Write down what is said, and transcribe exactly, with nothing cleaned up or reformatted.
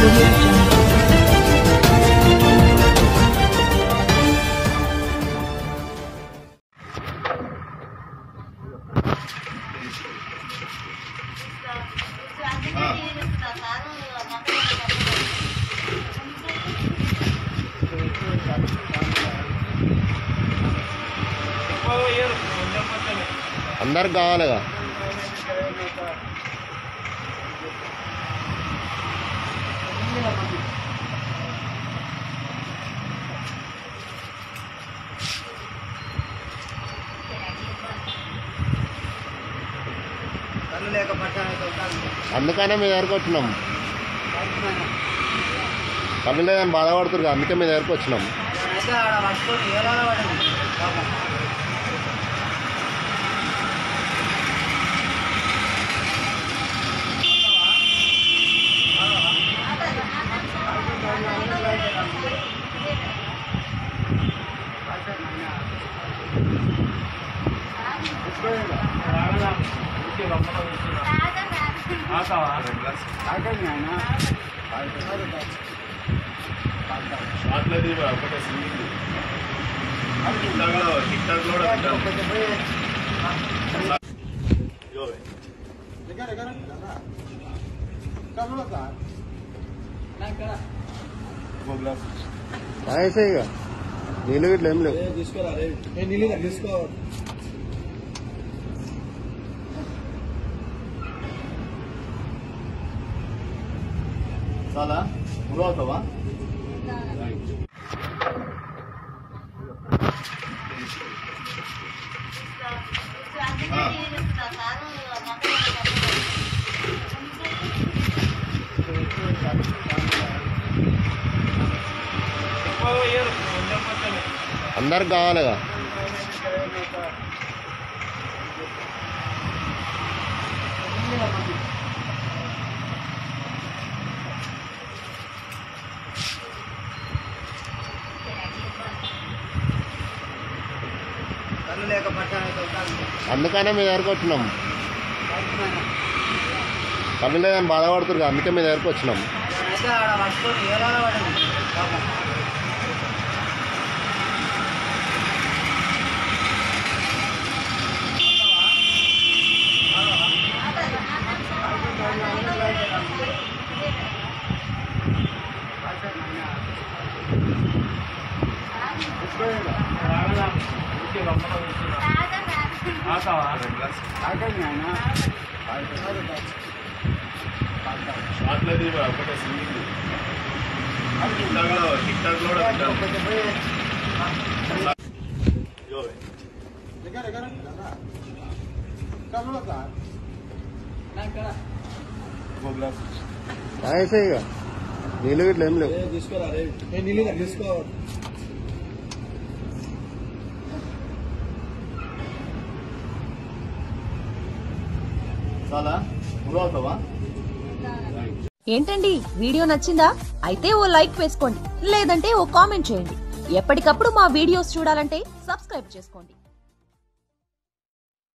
Audio Jungle. अंदर కావాలిగా అందుకనే మీ దగ్గరకు వచ్చినాం. కళ్ళు లేదని బాధపడుతున్నారు, అందుకే మీ దగ్గరకు వచ్చినాం. ऐसे ही नीले गिट लेम ले తీసుకోరా రే ఏ నీలి తీసుకో साला पूरा होता अंदर కావాలిగా అందుకనే మీ దగ్గరకు వచ్చినాం. కళ్ళు లేదని బాధపడుతున్నారు, అందుకే మీ దగ్గరకు వచ్చినాం. ऐसे ही नीले गिट लेम ले తీసుకోరా రే ఏ నీలి తీసుకో साला पूरा होता ఏంటండి వీడియో నచ్చిందా? అయితే ఓ లైక్ వేసుకోండి, లేదంటే ఓ కామెంట్ చేయండి. ఎప్పటికప్పుడు మా వీడియోస్ చూడాలంటే సబ్స్క్రైబ్ చేసుకోండి.